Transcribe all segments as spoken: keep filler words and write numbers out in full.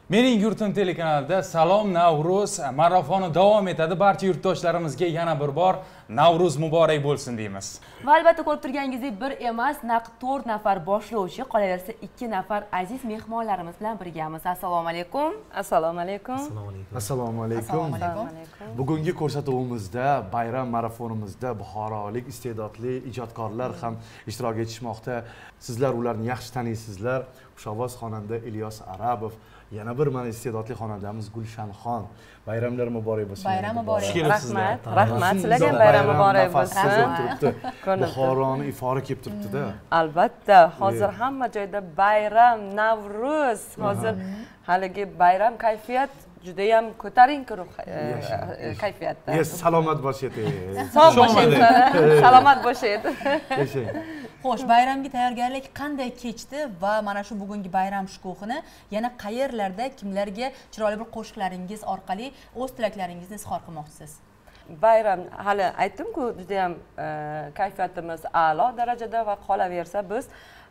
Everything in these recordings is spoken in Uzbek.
Mening yurtim telekanalida Salom Navruz marafoni davom etadi. Barcha yurtdoshlarimizga yana bir bor Navruz muborak bo'lsin deymiz. Va albatta ko'rib turganingizdek bir emas, naq to'rt nafar boshlovchi, qolaversa ikki nafar aziz mehmonlarimiz bilan birgamiz. Assalomu alaykum. Assalomu alaykum. Assalomu alaykum. Bugungi ko'rsatuvimizda bayram marafonimizda buxorolik iste'dodli ijodkorlar ham ishtirok etishmoqda. Sizlar ularni yaxshi taniysizlar. Xushovoz xonanda Ilyos Arabov, yana bir mana iste'dodli xonandamiz Gulshanxon. Bayramlar muborak bo'lsin. Bayram muborak. Rahmat. Rahmat. Sizlarga ham bayram muborak bo'lsin. Buxoroni ifori kelib turibdi-da. Albatta, hozir hamma joyda bayram, Navruz, hozir haligi bayram kayfiyat juda ham ko'tarinki ruh kayfiyatda. Yes, salomat bo'shedi. Sog' bo'shedi. Salomat bo'shedi. Xo'sh, bayramga tayyorgarlik qanday kechdi va mana shu bugungi bayram shukuhini yana qayerlarda, kimlarga chiroyli bir qo'shiqlaringiz orqali o'z tilaklaringizni izhor qilmoqchisiz? Bayram hali aytdim-ku, juda ham kayfiyatimiz a'lo darajada va qolaversa biz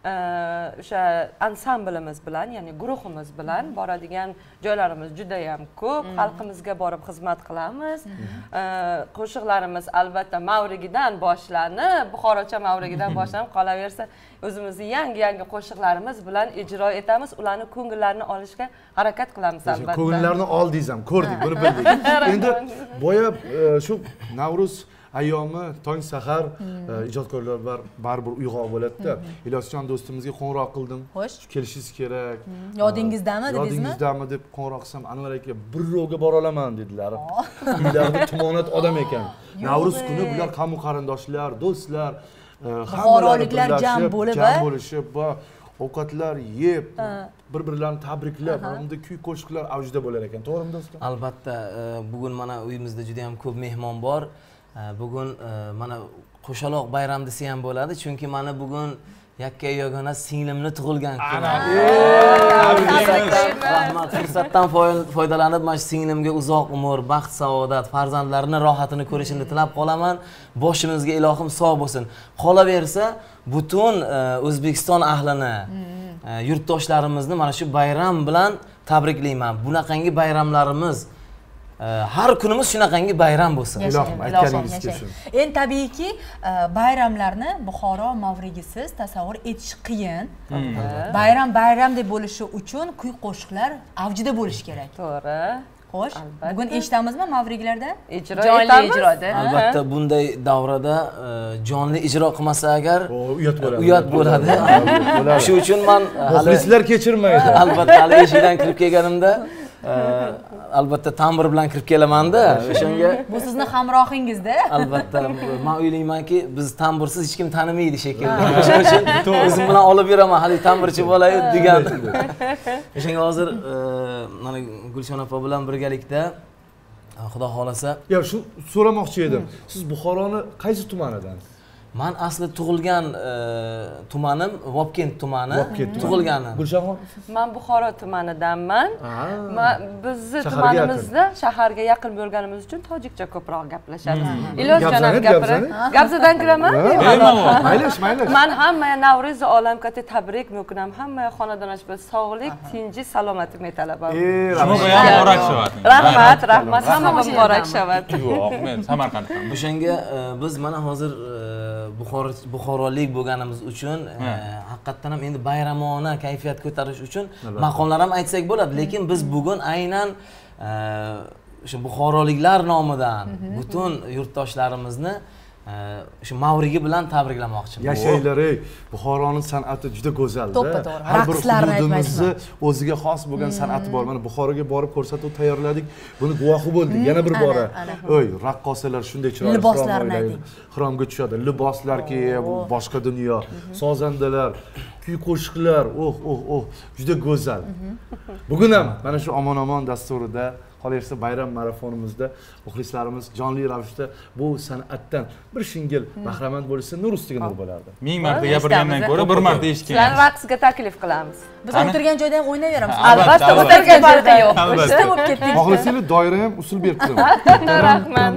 o'sha ansamblimiz bilan, ya'ni guruhimiz bilan boradigan joylarimiz juda ham ko'p. Xalqimizga borib xizmat qilamiz. Qo'shiqlarimiz albatta Mavrigidan boshlanib, Buxorocha Mavrigidan boshlanib qolaversa, o'zimizning yangi-yangi qo'shiqlarimiz bilan ijro etamiz. Ularni ko'ngillarini olishga harakat qilamiz albatta. Ko'ngillarni oldingiz ham ko'rdik, buni bildik. Endi boya shu Navruz ayyomi tong sahar ijodkorlar baribir uyg'oq bo'ladi-da. Ilyosjon do'stimizga qo'ng'iroq qildim. Xo'sh, kelishingiz kerak. Yodingizdami dedingizmi? Yodingizdami deb qo'ng'iroq qilsam, Anvar aka bir rovga bora olaman dedilar. Uylarida tumonat odam ekan. Navruz kuni bular qamu qarindoshlar, do'stlar, buxoroliklar jam bo'lib, jam bo'lishib va ovqatlar yeb, bir-birlarini tabriklab, unda kuy qo'shiqlar avjida bo'lar ekan. To'g'rimi do'stim? Albatta, bugun mana uyimizda juda ham ko'p mehmon bor. Bugun mana qo'shaloq bayram desa ham bo'ladi, chunki mana bugun yakka yagona singlimni tug'ilgan kuni. Rahmat, fursatdan foydalanib mana shu singlimga uzoq umr, baxt, saodat, farzandlarini rohatini ko'rishini tilab qolaman. Boshimizga ilohim sog' bo'lsin. Qolaversa, butun O'zbekiston ahlini, yurtdoshlarimizni mana shu bayram bilan tabriklayman. Bunaqangi bayramlarimiz har kunimiz shunaqangi bayram bo'lsin. Ilohim aytganingiz kelsin. Endi tabiiyki, bayramlarni Buxoro Mavrigisiz tasavvur etish qiyin. Bayram bayram deb bo'lishi uchun kuy qo'shiqlar avjida bo'lishi kerak. To'g'ri. Xo'sh, bugun eshitamizmi Mavriglarda? Ijro jonli ijroda. Albatta, bunday davrada jonli ijro qilmasa agar uyat bo'ladi. Uyat bo'ladi. Shuning uchun men muxlislar kechirmaydi. Albatta, hali eshikdan kirib kelganimda albatta tambur bilan kirib kelaman-da, o'shanga. Bu sizni hamrohingizda? Albatta, men o'ylaymanki, biz tambursiz hech kim tanimaydi shekilli. O'shaning uchun o'zim bilan olib beraman, hali tamburchi bo'lay degan. O'shanga hozir mana Gulshon opa bilan birgalikda Xudo xolasa. Ya, shu so'ramoqchi edim. Siz Buxoroni qaysi tumanidan? Men asli tug'ilgan tumanim Vobkent tumani, tug'ilganim. Gulshanxon? Men Buxoro tumanidanman. Bizning tumanimizda shaharga yaqin bo'lganimiz uchun tojikcha ko'proq gaplashamiz. Ilyosjon ham gapiring. Gabzadan kiraman? Maylish, maylish. Men hamma Navruz olam katta tabrik mukunam. Hamma xonadonash bilan sog'lik, tinchlik, salomatlik talabaman. Shunga ham muborak shavat. Rahmat, rahmat. Hamma muborak shavat. Yo'q, men Samarqanddan. O'shanga biz mana hozir Buxorolik bo'lganimiz uchun haqiqatan ham endi bayramona kayfiyat ko'tarish uchun maqomlar ham aytsak bo'ladi, lekin biz bugun aynan o'sha buxoroliklar nomidan butun yurtdoshlarimizni shu Mavrigi bilan tabriklamoqchimiz. Yashaylar, ey, Buxoroning san'ati juda go'zal-da. To'ppa-to'g'ri. Har bir hududimizni o'ziga xos bo'lgan san'ati bor. Mana Buxoroga borib ko'rsatuv tayyorladik. Buni guvohi bo'ldik. Yana bir bora. Oy, raqqosalar shunday chiroyli liboslarni ayting. Xiromga tushadi. Liboslar kiyib, boshqa dunyo. Sozandalar, kuy qo'shiqlar, oh, oh, oh, juda go'zal. Bugun ham mana shu omon-omon dasturida qolaversa bayram marafonimizda muxlislarimiz jonli ravishda bu san'atdan bir shingil bahramand bo'lsa, nur ustiga nur bo'lardi. Ming marta gapirgandan ko'ra bir marta eshitgan. Sizlarni raqsga taklif qilamiz. Biz o'tirgan joyda ham o'ynaveramiz. Albatta, o'tirgan joyda yo'q. Ishda bo'lib ketdik. Xohlasanglar doira ham usul berib turaman. Rahmat.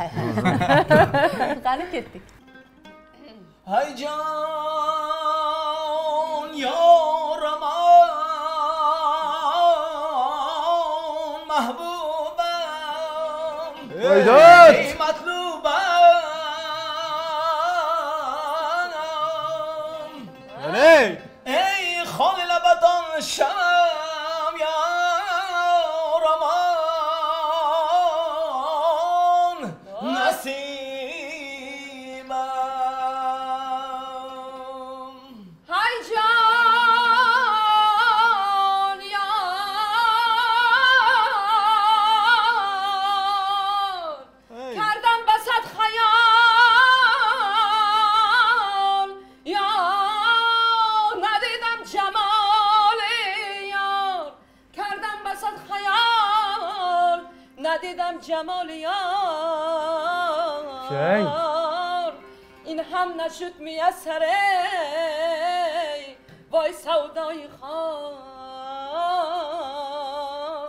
Qani ketdik. Hayjon yoraman Voydod! ey matlubam Ey! ey xoli labadon shamam ya ramon nasibam hay jon yar kardam basat khayal yar nadidam jamoli yar kardam basat khayal nadidam jamoli Keng. yar این هم نشد میسره وای سودای خام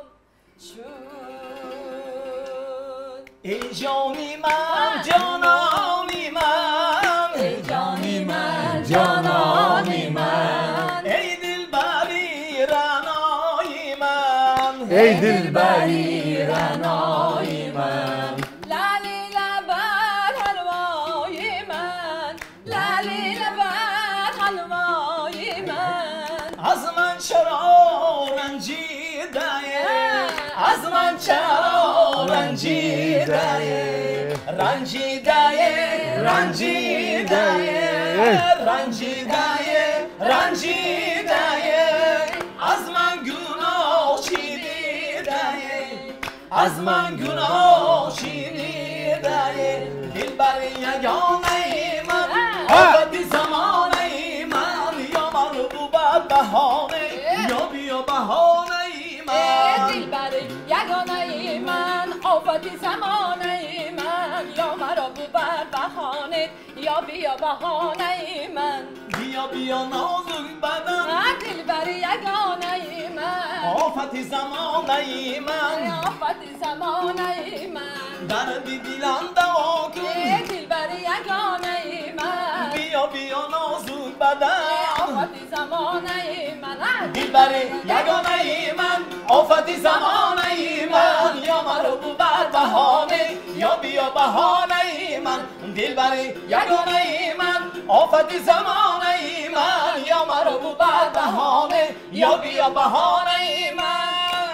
شد ای جانی من جانانی من ای جانی من جانانی من ای دلبری رنای من ای دلبری رنای من لالی لبت حلوای من لالی لبت حلوای من از من چرا رنجیده از من چرا رنجیده رنجیده رنجیده رنجیده رنجیده از من گناه چی دیده از من گناه چی دیده دلبر یگانه من آفت زمانه من یا مرغوبت بهانه یا بیا بهانه من دلبر یگانه من آفت زمانه من یا مرا ببر بهانه یا بیا بهانه من بیا بیا نازک بدن دلبر یگانه من آفت زمانه من آفت زمانه من درد دلم دوا کن دلبر یگانه من بیا بیا نازک بدن آفت زمانه من دلبر یگانه من آفت زمانه من یا مرغوب بهانه یا بیا بهانه من دلبر یگانه من آفت زمانه من یا مرغوب بهانه یا بیا بهانه من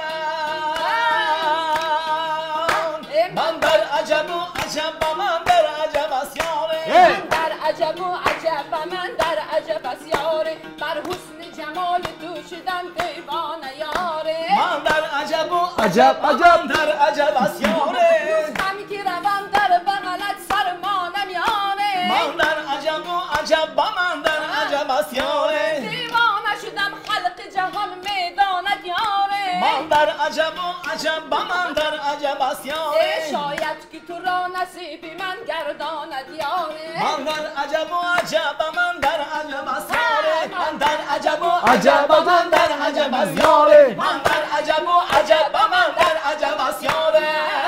من در عجب و عجب و من در عجب است یاره من در عجب و عجب و من در عجب است یاره بر حسن جمال تو شدم دیوانه یاره من در عجب و عجب عجب در عجب است یاره هم که روم در بغلت سرمانم یاره من در عجب و عجب و من در عجب است یاره دیوانه شدم خلق جهان میداند یاره من در عجب و عجب و من در عجب است یاره شاید که تو را نصیب من گرداند یاره من در عجب و عجب و من در عجب است یاره من در عجب و عجب و من در عجب است یاره من در عجب و عجب و من در عجب است یاره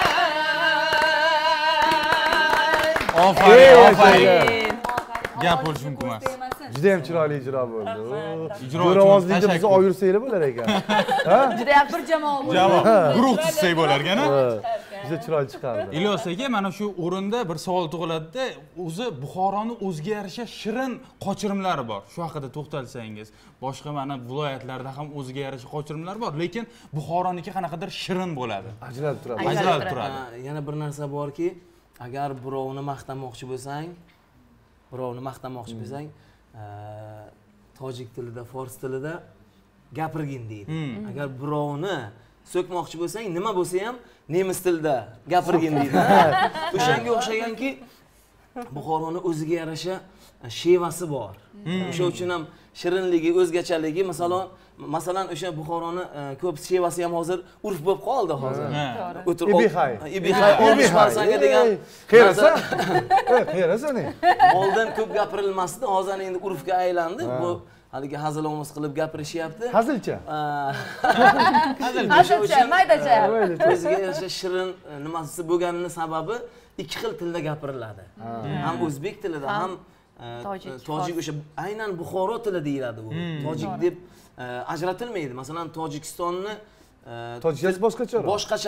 Ofarin, ofarin. Gap bo'lishi mumkin emas. Juda ham chiroyli ijro bo'ldi. Ijro Zo'r uchun ovozlikda bizni tashakkur. oyursanglar bo'lar ekan. Ha? Juda yaxshi bir jamoa bo'ldi. Javob. Guruh tuzsak bo'lar ekan-a? Juda chiroyli chiqardi. Ilyos aka, mana shu o'rinda bir savol tug'iladi-da, o'zi Buxoroning o'ziga yarasha shirin qochirimlari bor. Shu haqida to'xtalsangiz, boshqa mana viloyatlarda ham o'ziga yarasha qochirimlar bor, lekin Buxoroniki qanaqadir shirin bo'ladi. Ajralib turadi. Ajralib turadi. Ha, yana bir narsa borki, agar birovni maqtamoqchi bo'lsang, birovni maqtamoqchi bo'lsang, tojik tilida, fors tilida gapirgin deydi. Agar birovni so'kmoqchi bo'lsang, nima bo'lsa ham nemis tilida gapirgin deydi. O'shanga o'xshaganki, Buxoroning o'ziga yarasha shevasi bor. O'sha uchun ham shirinligi, o'zgachaligi, masalan, masalan o'sha Buxoroning ko'p shevasi ham hozir urf bo'lib qoldi hozir. O'tir Ibixay. Ibixay, olmish farsanga degan. Qerasan? Qerasan. Oldin ko'p gapirilmasdi, hozir endi urfga aylandi. Bu haligi hazil-omuz qilib gapirishyapti. Hazilcha. Hazilcha, maydacha. O'ziga yarasha shirin nimasi bo'lganini sababi ikki xil tilda gapiriladi. Ham o'zbek tilida, ham tojik o'sha aynan Buxoro tili deyiladi bu. Tojik deb ajratilmaydi. Masalan, Tojikistonni Tojikchasi boshqacha. boshqacha.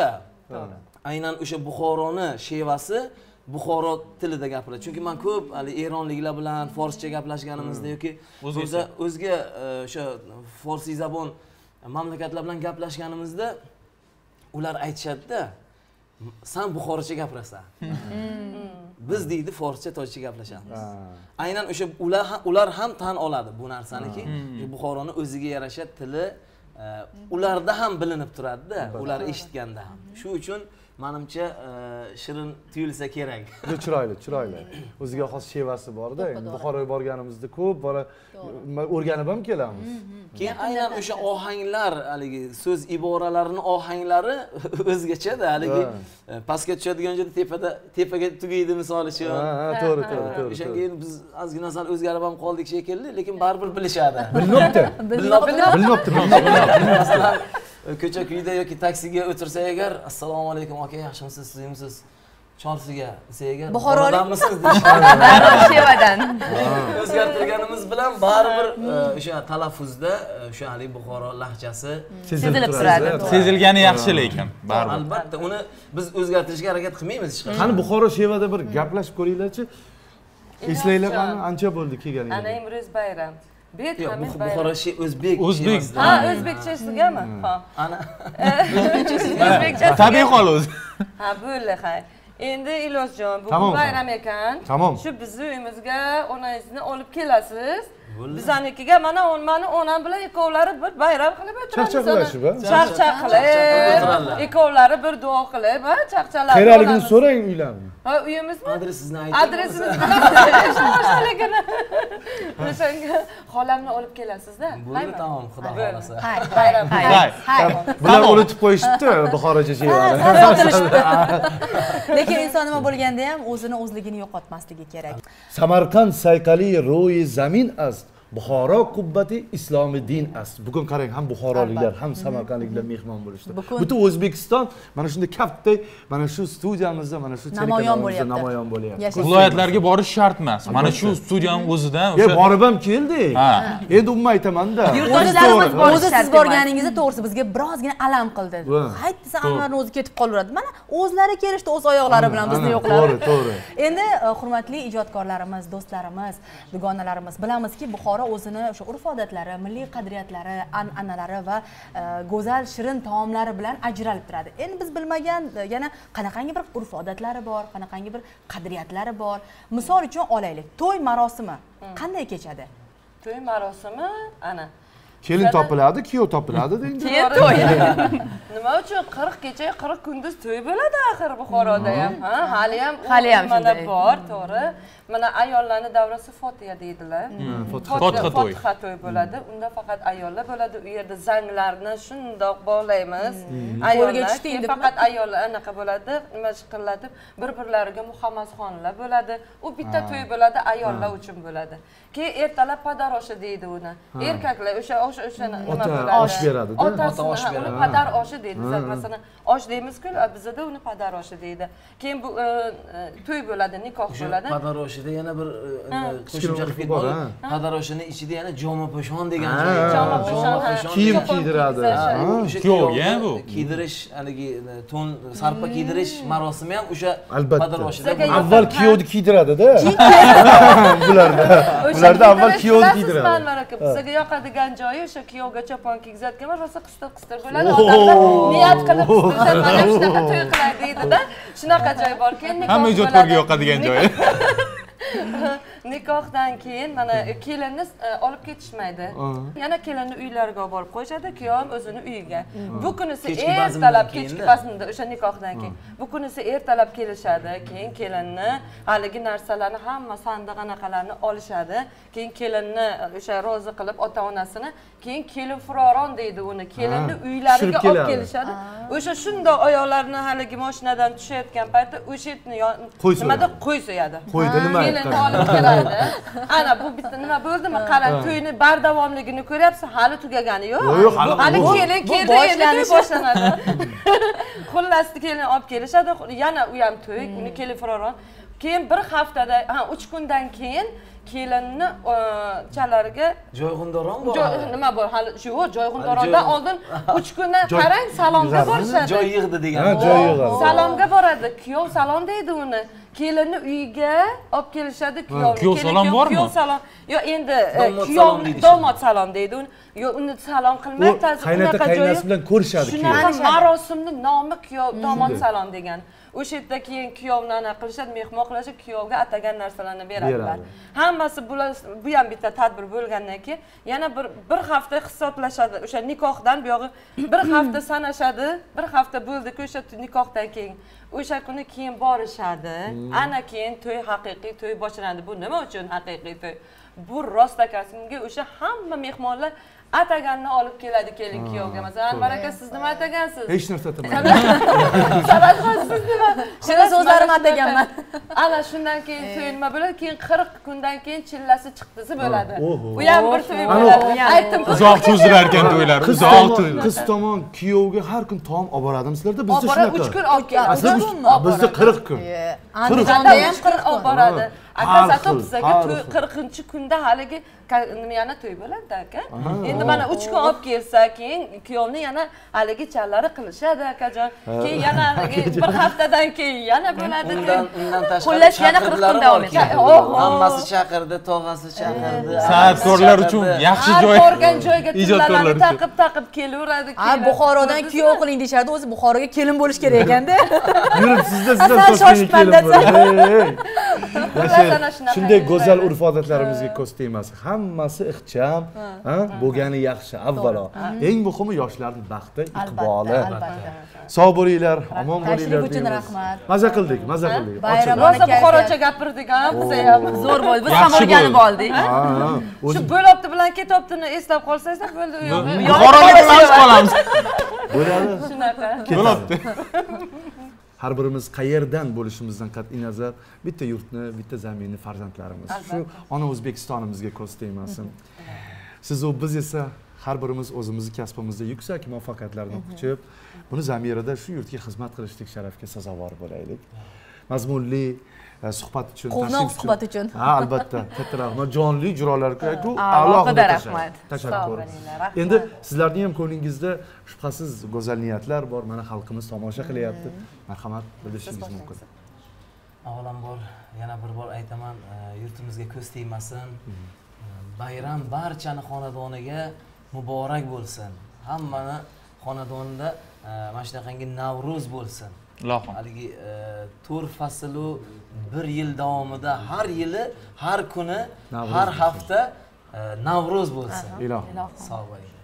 aynan o'sha Buxoroni shevasi Buxoro tilida gapiradi. Chunki men ko'p hali eronliklar bilan forscha gaplashganimizda yoki o'zga o'zga o'sha forsiy zabon mamlakatlar bilan gaplashganimizda ular aytishadi-da, sen Buxorocha gapirasan. Biz deydi forscha, tojcha gaplashamiz. Aynan o'sha ular ular ham tan oladi bu narsaniki, Buxoroni o'ziga yarasha tili ularda ham bilinib turadi-da, ular eshitganda ham. Shu uchun menimcha shirin tuyulsa kerak. Juda chiroyli, chiroyli. O'ziga xos shevasi bor-da. Endi Buxoroga borganimizda ko'p bora o'rganib ham kelamiz. Keyin aynan o'sha ohanglar, haligi so'z iboralarining ohanglari o'zgacha-da, haligi pastga tushadigan joyda tepada tepaga tugaydi misol uchun. Ha, to'g'ri, to'g'ri, to'g'ri. O'shanga endi biz ozgina sal o'zgarib ham qoldik shekilli, lekin baribir bilishadi. Bilinibdi. Bilinibdi. Bilinibdi. Masalan, ko'cha kuyda yoki taksiga o'tirsa agar, assalomu alaykum aka, yaxshimisiz, sizmisiz? Chorsiga desa agar, Buxorodanmisiz deyishadi. Shevadan. O'zgartirganimiz bilan baribir o'sha talaffuzda o'sha hali Buxoro lahjasi sezilib turadi. Sezilgani yaxshi lekin, baribir. Albatta, uni biz o'zgartirishga harakat qilmaymiz hech qachon. Qani Buxoro shevada bir gaplashib ko'ringlar-chi. Eslanglar, qani ancha bo'ldi kelganingiz. Ana Imro'z bayram. Yo'q, Buxoro o'zbek. O'zbek. Ha, o'zbekchasigami? Ha. Ana. O'zbekchasiga. Tabiiy qol o'zi. Ha, bo'ldi, hay. Endi Ilosjon, bugun bayram ekan. Tamam. Shu bizni uyimizga onangizni olib kelasiz. Bizanikiga mana mani onam bilan ikkovlari bir bayram qilib o'tiramiz. Chaqchaqlashib, ha? Chaqchaq qilib, ikkovlari bir duo qilib, ha, chaqchaqlar. Xayraligini so'rang uylarni. Ha, uyimizmi? Adresingizni ayting. Adresimizni bilasiz. Boshligini. O'shanga xolamni olib kelasiz-da. Bo'ldi, tamom, xudo xolasa. Hay, Bayram. hay, hay. Bular unutib qo'yishibdi Buxorocha shevani. Lekin inson nima bo'lganda ham o'zini o'zligini yo'qotmasligi kerak. Samarqand sayqali ro'yi zamin ast. Buxoro qubbati islomi din ast. Bugun qarang, ham buxoroliklar, ham samarqandliklar mehmon bo'lishdi. Butun O'zbekiston mana shunday katta, mana shu studiyamizda, mana shu namoyon bo'lyapti. namoyon bo'lyapti. Viloyatlarga borish shart emas. Mana shu studiyaning o'zidan o'sha borib ham keldik. Endi umuman aytaman-da. O'zi siz borganingizda to'g'risi bizga birozgina alam qildi. Hayt desa Anvarning o'zi ketib qolaveradi. Mana o'zlari kelishdi o'z oyoqlari bilan bizni yo'qlari. To'g'ri, to'g'ri. Endi hurmatli ijodkorlarimiz, do'stlarimiz, dugonalarimiz, bilamizki, Buxoro o'zini o'sha urf-odatlari, milliy qadriyatlari, an'analari va go'zal shirin taomlari bilan ajralib turadi. Endi biz bilmagan yana qanaqangi bir urf-odatlari bor, qanaqangi bir qadriyatlari bor. Misol uchun olaylik, to'y marosimi qanday kechadi? To'y marosimi ana kelin topiladi, kuyov topiladi deydi. Keyin to'y. Nima uchun qirq kecha qirq kunduz to'y bo'ladi axir Buxoroda ham, ha? Hali ham hali ham mana bor, to'g'ri. Mana ayollarning davrasi Fotiha deydilar. Fotiha to'y. Fotiha to'y bo'ladi. Unda faqat ayollar bo'ladi. U yerda zanglarni shundoq bog'laymiz. Ayollar faqat ayollar anaqa bo'ladi, nima shiqillatib, bir-birlariga muhammadxonlar bo'ladi. U bitta to'y bo'ladi, ayollar uchun bo'ladi. Keyin ertalab padaroshi deydi uni. Erkaklar o'sha o'sha o'sha nima bo'ladi? Osh beradi-da. Ota osh beradi. Padar oshi deydi. Masalan, osh deymiz-ku, bizda uni padar oshi deydi. Keyin bu to'y bo'ladi, nikoh bo'ladi. Padar oshida yana bir qo'shimcha qilib bor. Padar oshining ichida yana joma po'shon degan joy. Joma po'shon. Kiyim kiydiradi. Kuyovga bu. Kiydirish, haligi to'n, sarpa kiydirish marosimi ham o'sha padar oshida. Avval kuyovni kiydiradi-da. Bularda. Ularda avval kuyovni kiydiradi. Bizga yoqadigan joyi o'sha kuyovga chopon kiygizayotgan rosa qistir-qistir bo'ladi. Odamlar niyat qilib mana shunaqa to'y qilay deydi-da. Shunaqa joy bor. Keyin nikoh. Hamma ijodkorga yoqadigan joyi. Nikohdan keyin mana kelinni olib ketishmaydi. Yana kelinni uylariga olib borib qo'yishadi, kuyov ham o'zini uyiga. Bu kunisi ertalab kechki bazmda o'sha nikohdan keyin. Bu kunisi ertalab kelishadi, keyin kelinni haligi narsalarni hamma sandiq anaqalarni olishadi. Keyin kelinni o'sha rozi qilib ota-onasini, keyin kelin furoron deydi uni. Kelinni uylariga olib kelishadi. O'sha shundoq oyoqlarini haligi mashinadan tushayotgan paytda o'sha itni nimada qo'y so'yadi. Qo'ydi nima? Kelinni olib keladi. Ana bu bitta nima bo'ldimi? Qarang, to'yni bardavomligini ko'ryapsiz, hali tugagani yo'q. Hali kelin keldi, endi boshlanadi. Xullas kelin olib kelishadi, yana u ham to'y, uni kelin furoron. Keyin bir haftada, ha uch kundan keyin kelinni chalariga joyg'undoron bor. nima bor? hali yo'q, joyg'undorondan oldin uch kundan qarang salomga borishadi. Joy yig'di degan. Ha, joy yig'adi. Salomga boradi. Kuyov salom deydi uni. Kelinni uyiga olib kelishadi kuyovni. Kuyov salom bormi? Kuyov salom. Yo, endi Domod kuyov salom deydi. domod salom deydi uni. Yo, uni salom qilmay ta'zim qaynota qaynonasi bilan ko'rishadi keyin. Shunaqa marosimni nomi kuyov domod salom degan. O'sha yerda keyin kuyovni ana qilishadi, mehmon qilishadi, kuyovga atagan narsalarni beradilar. Hammasi bu ham bitta tadbir bo'lgandan keyin yana bir bir hafta hisoblashadi. O'sha nikohdan buyog'i bir hafta sanashadi. Bir hafta bo'ldi-ku o'sha nikohdan keyin. O'sha kuni keyin borishadi. Ana keyin to'y haqiqiy to'y boshlanadi. Bu nima uchun haqiqiy to'y? Bu rostakasimga o'sha hamma mehmonlar ataganni olib keladi kelin kuyovga. Masalan, Anvar aka siz nima atagansiz? Hech narsa atamayman. Sabatxon siz nima? Shuni so'zlarimni ataganman. Ana shundan keyin to'y nima bo'ladi? Keyin qirq kundan keyin chillasi chiqdisi bo'ladi. Bu ham bir to'y bo'ladi. Aytdim. Uzoq cho'zilar ekan to'ylar. Uzoq to'ylar. Qiz tomon kuyovga har kun taom olib boradimi sizlarda? Bizda shunaqa. uch kun olib keladi. Aslida bizda qirq kun. Andijonda ham qirq kun olib boradi. Aka sato bizga qirqinchi kunda haligi nima yana to'y bo'ladi aka. Endi mana uch kun olib kelsa, keyin kuyovni yana haligi challari qilishadi akajon. Keyin yana bir haftadan keyin yana bo'ladi. Undan undan tashqari Xullas yana qirq kun davom etadi. Hammasi chaqirdi, tog'asi chaqirdi. San'atkorlar uchun yaxshi joy. Borgan joyga tillarni taqib-taqib kelaveradi. Ha, Buxorodan kuyov qiling deyshadi. O'zi Buxoroga kelin bo'lish kerak ekanda. Yurib sizda sizdan shoshibman shunday go'zal urf odatlarimizga ko'z tegmas. Hammasi ixcham, ha, bo'lgani yaxshi avvalo. Eng muhimi yoshlarning baxti, iqboli. Sog' bo'linglar, omon bo'linglar. Tashrif uchun rahmat. Maza qildik, maza qildik. Bayram rosa buxorocha gapirdik ha, biz ham. Zo'r bo'ldi. Biz ham o'rganib oldik. Shu bo'libdi bilan ketobdini eslab qolsangiz bo'ldi. Buxoroga kelib qolamiz. Bo'ladi. Shunaqa. Bo'libdi. Har birimiz qayerdan bo'lishimizdan qat'iy nazar bitta yurtni, bitta zaminni farzandlarimiz. Shu ona O'zbekistonimizga ko'z tegmasin. Siz u biz esa har birimiz o'zimizning kasbimizda yuksak muvaffaqiyatlarni quchib, buni zamirida shu yurtga xizmat qilishlik sharafga sazovor bo'laylik. Mazmunli suhbat uchun, quvnoq suhbat uchun. Ha, albatta. Katta rahmat. Jonli ijrolarga-ku alohida rahmat. Tashakkur. Endi sizlarning ham ko'nglingizda shubhasiz go'zal niyatlar bor. Mana xalqimiz tomosha qilyapti. Marhamat bildirishingiz mumkin. Avvalambor yana bir bor aytaman, yurtimizga ko'z tegmasin. Bayram barchani xonadoniga muborak bo'lsin. Hammani xonadonida mana shunaqangi Navruz bo'lsin. Ilohim. Haligi to'rt faslu bir yil davomida har yili, har kuni, har hafta Navruz bo'lsin. Ilohim. Sog' bo'ling.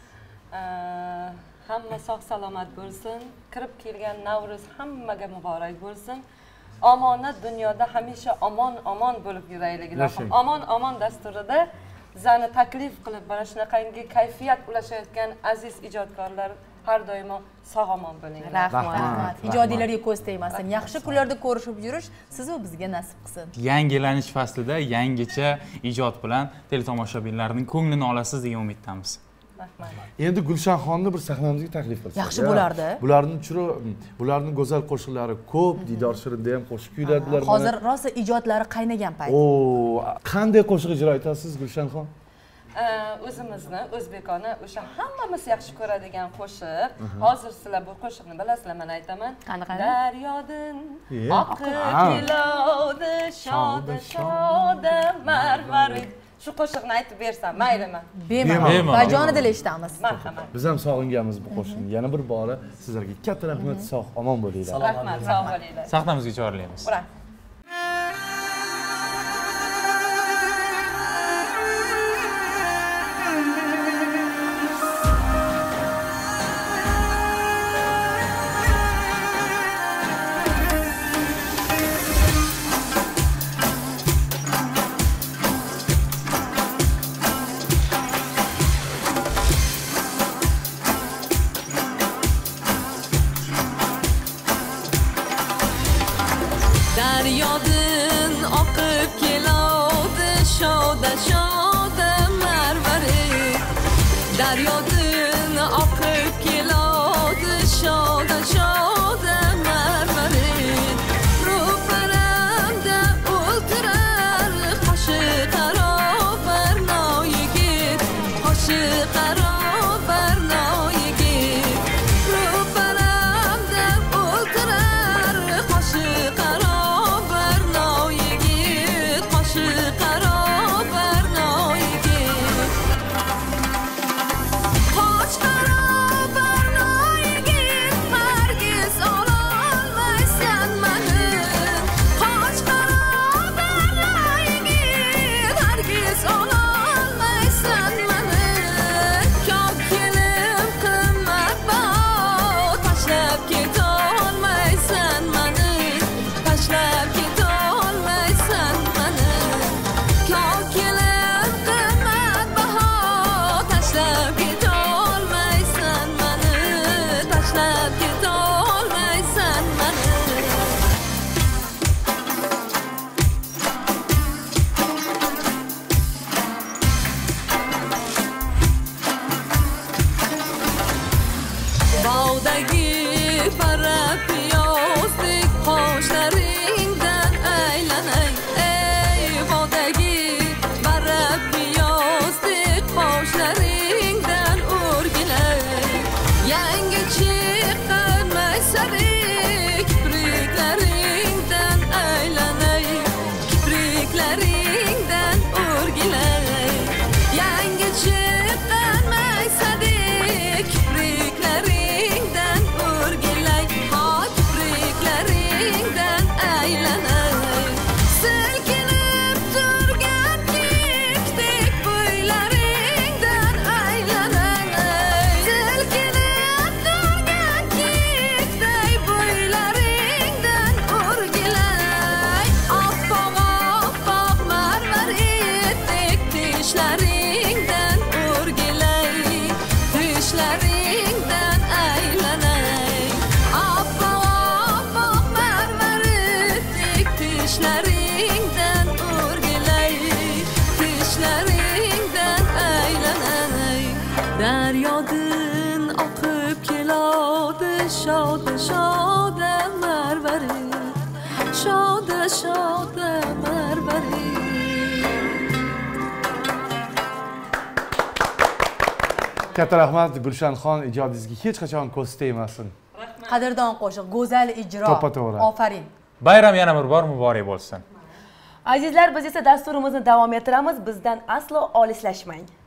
Hamma sog' salomat bo'lsin. Kirib kelgan Navruz hammaga muborak bo'lsin. Omonat dunyoda hamisha omon omon bo'lib yuraylik. Omon omon dasturida bizani taklif qilib mana shunaqangi kayfiyat ulashayotgan aziz ijodkorlar har doimo sog' omon bo'ling. Rahmat. Ijodiylarga ko'z tegmasin. Yaxshi kunlarda ko'rishib yurish siz va bizga nasib qilsin. Yangilanish faslida yangicha ijod bilan teletomoshabinlarning ko'nglini olasiz degan umiddamiz. Endi Gulshanxonni bir sahnamizga taklif qilsak. Yaxshi bo'lardi. Bularning chiro, bularning go'zal qo'shiqlari ko'p, Didor Shirinda ham qo'shiq kuyladilar. Hozir rosa ijodlari qaynagan payt. O, qanday qo'shiq ijro etasiz Gulshanxon? O'zimizni o'zbekona o'sha hammamiz yaxshi ko'radigan qo'shiq. Hozir sizlar bu qo'shiqni bilasizlar, men aytaman. Daryodin oqib keladi shoda shoda marvarid. Shu qo'shiqni aytib bersam, maylimi? Bemalol. Bajonidil eshitamiz. Marhamat. Biz ham sog'inganmiz bu qo'shiqni. Yana bir bora sizlarga katta rahmat, sog' omon bo'linglar. Rahmat, sog' bo'linglar. Sahnamizga chorlaymiz. Daryodin oqib keladi shoda shoda marvarid. Daryodin oqib keladi shoda shoda marvarid. Ro'paramda o'ltirar qo'shiq tashlab ketolmaysan mani, tashlab ketolmaysan mani. Kokilib qimmatbaho, tashlab ketolmaysan mani, tashlab ketolmaysan mani. Bog'dagi parapiyozdek qoshlaringdan aylanay, ey bog'dagi parapiyozdek qoshlaringdan o'rgilay. Yangi chiqqan maysadek kipriklaringdan aylanay, kipriklaringdan o'rgilay. Yangi chiqqan maysadek kipriklaringdan o'rgilay, ha kipriklaringdan aylanay. Silkinib turgan kekdek bo'ylaringdan aylanay, silkinib turgan kekdek bo'ylaringdan o'rgilay. Oppoq oppoq marvaritdek tishlaringdan o'rgilay, tishlaringdan aylanay. Oppoq oppoq marvaritdek tishlaringdan o'rgilay, tishlaringdan aylanay. Daryodan oqib keladi shoda shoda marvarit, shoda shoda marvarit. Katta rahmat Gulshanxon, ijodingizga hech qachon ko'z tegmasin. Qadrdon qo'shiq, go'zal ijro. To'ppa-to'g'ri. Ofarin. Bayram yana bir bor muborak bo'lsin. Azizlar, biz esa dasturimizni davom ettiramiz. Bizdan aslo olislashmang.